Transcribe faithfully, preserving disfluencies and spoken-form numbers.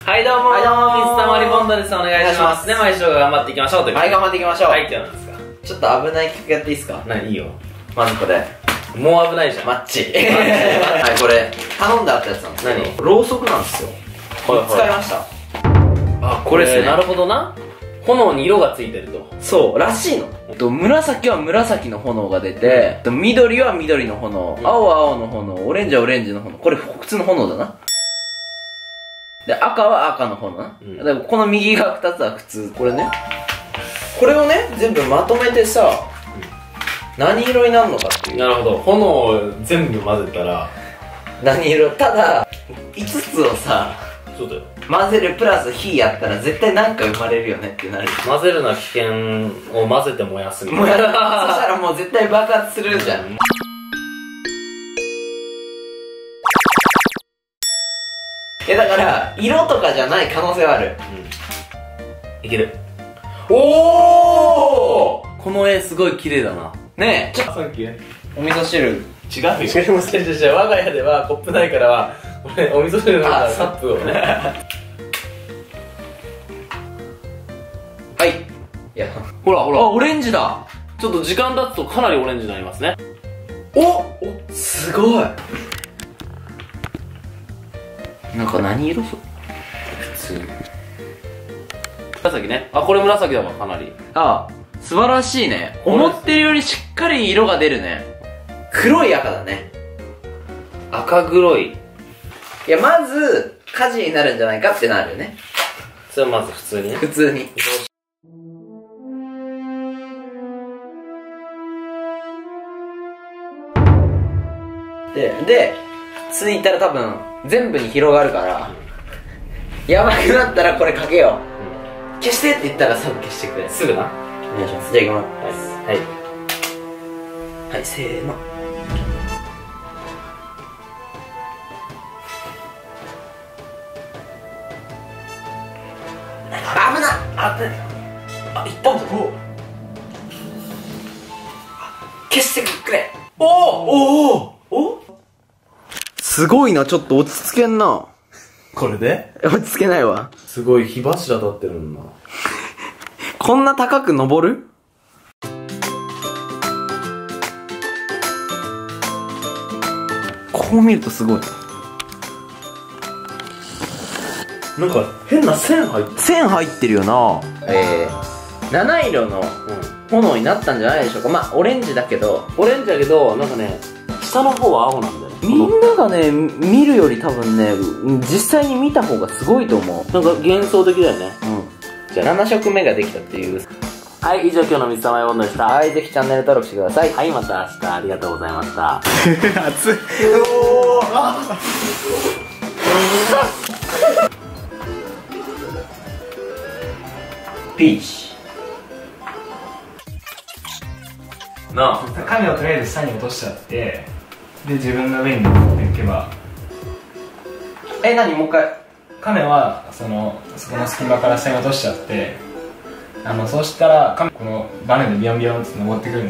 はいどうもー、 はいどうもー、 水溜りボンドです。お願いします。ね、毎週頑張っていきましょうという。 はい、頑張っていきましょう。 はい、今日なんですか。 ちょっと危ない企画やっていいですか？ 何、いいよ。 まずこれ。 もう危ないじゃん。 マッチ。はい、これ、頼んであったやつなんですけど。 何？ ろうそくなんですよ。 はいはい使いました。 あ、 これですね。 なるほどな。炎に色がついてると。 そう、らしいの。と紫は紫の炎が出て、と緑は緑の炎、青は青の炎、オレンジはオレンジの炎。これ普通の炎だな。で、赤は赤の炎な。うん、だからこの右がふたつは普通。これね。これをね、全部まとめてさ、うん、何色になるのかっていう。 なるほど。炎を全部混ぜたら、 何色？ただ、いつつをさ、 そうだよ。 混ぜるプラス火やったら絶対なんか生まれるよねってなる。 混ぜるな危険を混ぜて燃やすみたいな。 燃やそしたらもう絶対爆発するじゃん。うん、え、だから、色とかじゃない可能性はある。 うん。いける。 おー！ この絵すごい綺麗だな。 ねえ、 さっきお味噌汁。 違うよ。違います違う違う。我が家ではコップないからは、俺、お味噌汁のカップをね。 はい。いや、 ほらほら。 あ、オレンジだ。 ちょっと時間経つとかなりオレンジになりますね。 おお、すごい。なんか何色？普通。 紫ね。あ、これ紫だわ、かなり。 ああ、素晴らしいね。思ってるよりしっかり色が出るね。黒い赤だね。 赤黒い。 いや、まず、火事になるんじゃないかってなるよね。 それはまず普通にね。 普通に。で、で、ついたら多分、全部に広がるから、うん、やばくなったらこれかけよう。うん、消してって言ったらすぐ消してくれ。 すぐな。 お願いします。じゃあ行きます。 はい。 はい、せーの。危なっ！あ、あ、いったんだ。お消してくれ。おおおおすごいな、ちょっと落ち着けんな。 これで？ 落ち着けないわ。 すごい火柱立ってるんだ。 こんな高く登る？こう見るとすごい。 なんか変な線入ってる。 線入ってるよな。えー、七色の炎になったんじゃないでしょうか。まあオレンジだけど、 オレンジだけど、なんかね、下の方は青なんだよね。 みんながね、見るより多分ね、実際に見た方がすごいと思う。 なんか幻想的だよね。 うん。じゃあなな色目ができたっていう。 はい、以上今日の水溜りボンドでした。 はい、ぜひチャンネル登録してください。 はい、また明日ありがとうございました。 熱い。おーあピーチなあ、亀をとりあえず下に落としちゃって、で自分の上に乗っていけば。 え、何もう一回。 亀はそのそこの隙間から下に落としちゃって、あのそうしたら亀このバネでビヨンビヨンって登ってくるんです。